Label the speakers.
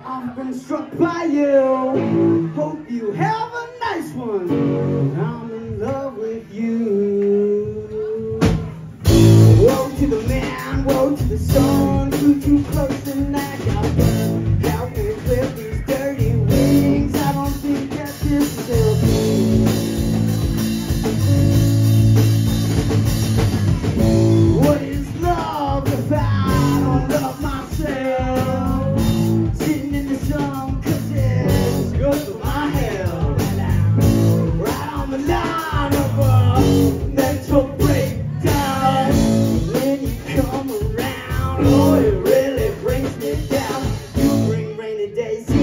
Speaker 1: I've been struck by you. Hope you have a nice one. I'm in love with you. Woe to the man, woe to the sun. Flew too close and I got burned. How can we flip these dirty wings? I don't think that this is helping. What is love if I don't love myself? Sitting in the sun, cause it's good for my health. Right on the line of a mental breakdown. When you come around, oh, it really brings me down. You bring rainy days.